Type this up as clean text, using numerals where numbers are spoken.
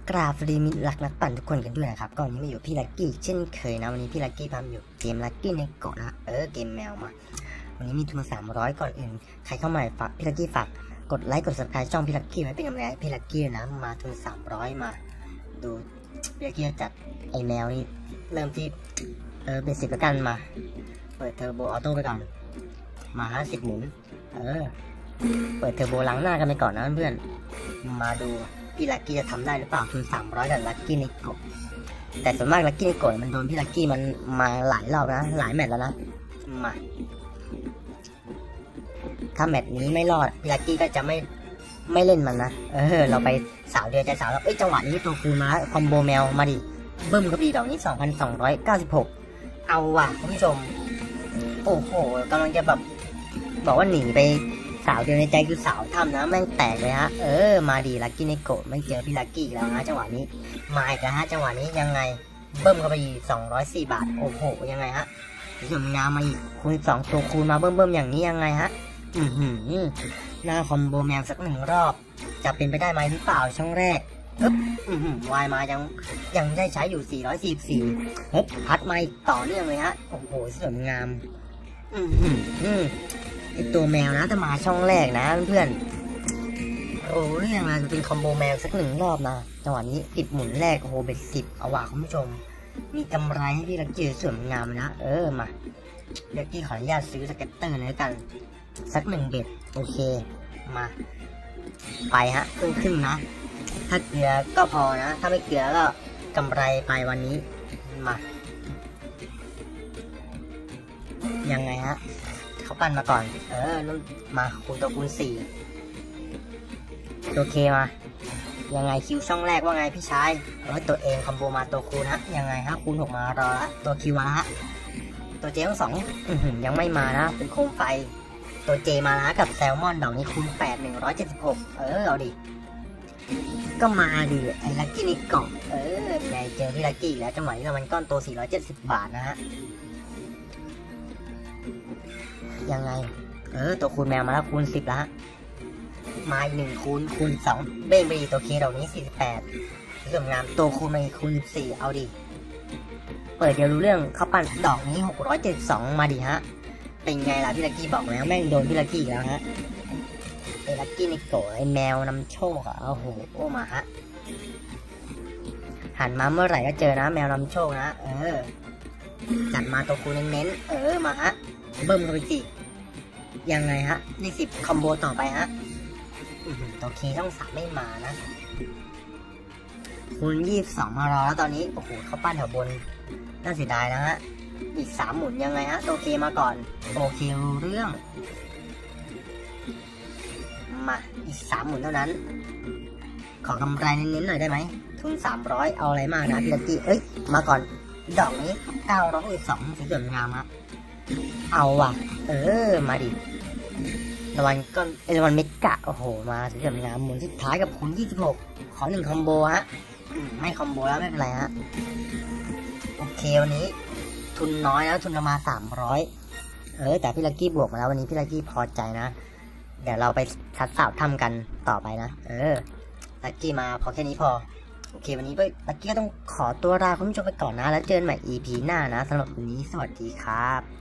กราบสวัสดีมิตรรักนักปั่นทุกคนกันด้วยนะครับก็วันนี้มาอยู่พี่ลักกี้เช่นเคยนะวันนี้พี่ลักกี้พามาอยู่เกมลักกี้ในเกาะนะเกมแมวมาวันนี้มีทุน300ก่อนอื่นใครเข้ามาฝากพี่ลักกี้ฝากกดไลค์กด subscribe ช่องพี่ลักกี้ไว้เป็นกำลังใจพี่ลักกี้นะมาทุน300มาดูพี่ลักกี้จัดไอแมวนี่เริ่มที่เบสิกแล้วกันมาเปิดเทอร์โบออโต้ไปก่อนมา50หมุนเปิดเทอร์โบล้างหน้ากันไปก่อนนะเพื่อนมาดูพี่ลักกี้จะทำได้หรือเปล่าทุน300กับลักกี้นิโกะแต่ส่วนมากลักกี้นิโกะมันโดนพี่ลักกี้มันมาหลายรอบนะหลายแมตช์แล้วนะมาถ้าแมตช์นี้ไม่รอดพี่ลักกี้ก็จะไม่เล่นมันนะเราไปสาวเดียวใจสาวแล้วจังหวะนี้ตัวคูณมาคอมโบแมวมาดิเบิ้มกระบี่ดอกนี้2,296เอาว่ะคุณผู้ชมโอ้โหกำลังจะแบบบอกว่าหนีไปสาวเดียวในใจคือสาวทำนะแม่งแตกเลยฮะมาดีลักกี้นิโกะไม่เจอพี่ลักกี้แล้วนะจังหวะนี้มาอีกแล้วฮะจังหวะนี้ยังไงเบิ้มเข้าไป204 บาทโอ้โหยังไงฮะส่วนงามมาอีกคูณ2ตัวคูณมาเบิ้มอย่างนี้ยังไงฮะหน้าคอมโบแมวสัก1 รอบจะเป็นไปได้ไหมหรือเปล่าช่องแรกวายมายังได้ใช้อยู่444พัดมาอีกต่อเนื่องเลยฮะโอ้โหสวยงามไอตัวแมวนะจะมาช่องแรกนะเพื่อนโอ้เรื่องอะไรจะเป็นคอมโบแมวสัก1 รอบนะจังหวะนี้10หมุนแรกโอ้โหเบ็ด10เอาว่ะคุณผู้ชมมีกำไรให้พี่ลักกี้สวยงามนะมาลักกี้ขออนุญาตซื้อสเก็ตเตอร์เลยกันสัก1 เบ็ดโอเคมาไปฮะครึ่งนะถ้าเกลือก็พอนะถ้าไม่เกลือก็กำไรไปวันนี้มายังไงฮะเขาปั้นมาก่อนมาคูณตัวคูณ4ตัวเคมายังไงคิวช่องแรกว่าไงพี่ชายตัวเองคอมโบมาตัวคูณฮะยังไงฮะคูณ6มารอละตัวคิวมาฮะตัวเจทั้ง2ยังไม่มานะเป็นโคมไฟตัวเจมาละกับแซลมอนดอกนี้คูณ8 176เอาดิก็มาดิไอ้ลักกี้นิโกะไงเจอพี่ลักกี้แล้วจังหวะนี้มันก้อนโต470 บาทนะฮะยังไงตัวคูณแมวมาแล้วคูณ10แล้วมาอีก1คูณ2เบ้งไปดีตัวเคดอกนี้48สวยงามตัวคูณมาอีกคูณ14เอาดิเปิดเดี๋ยวรู้เรื่องเขาปั่นดอกนี้672มาดิฮะเป็นไงล่ะพี่ลักกี้บอกแล้วแม่งโดนพี่ลักกี้อีกแล้วฮะไอ้ลักกี้นิโกะไอ้แมวนำโชคโอ้โหมาฮะหันมาเมื่อไหร่ก็เจอนะแมวนำโชคนะจัดมาตัวคูณเน้นมาฮะเบิ้มเข้าไปสิยังไงฮะใน10คอมโบต่อไปฮะตัวเคต้อง3ไม่มานะคูณ22มารอแล้วตอนนี้โอ้โหเขาปั้นแถวบนน่าเสียดายนะฮะอีก3หมุนยังไงฮะตัวเคมาก่อนโอเครู้เรื่องมาอีก3หมุนเท่านั้นขอกำไรเน้นๆหน่อยได้ไหมทุน300เอาอะไรมากนะพี่ลักกี้มาก่อนดอกนี้912สวยงามฮะเอาว่ะมาดิรางวัลก็รางวัลเมกะโอ้โหมาสวยงามหมุนสุดท้ายกับคูณ26ขอ1คอมโบฮะไม่คอมโบแล้วไม่เป็นไรฮะโอเควันนี้ทุนน้อยแล้วทุนประมาณ300แต่พี่ลักกี้บวกมาแล้ววันนี้พี่ลักกี้พอใจนะเดี๋ยวเราไปทัดสาวทำกันต่อไปนะลักกี้มาพอแค่นี้พอโอเควันนี้ลักกี้ก็ต้องขอตัวลาคุณผู้ชมไปก่อนนะแล้วเจอกันใหม่ EP หน้านะสำหรับวันนี้สวัสดีครับ